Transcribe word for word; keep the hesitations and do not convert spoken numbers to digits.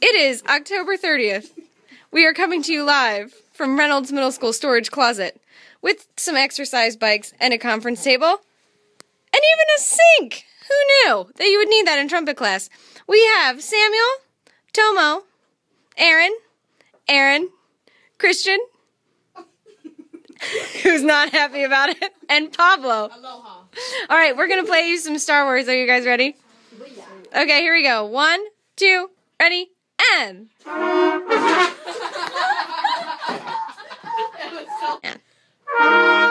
It is October thirtieth. We are coming to you live from Reynolds Middle School storage closet with some exercise bikes and a conference table and even a sink. Who knew that you would need that in trumpet class? We have Samuel, Tomo, Aaron, Aaron, Christian, who's not happy about it, and Pablo. Aloha. All right, we're going to play you some Star Wars. Are you guys ready? Okay, here we go. One, two, ready, and... Yeah.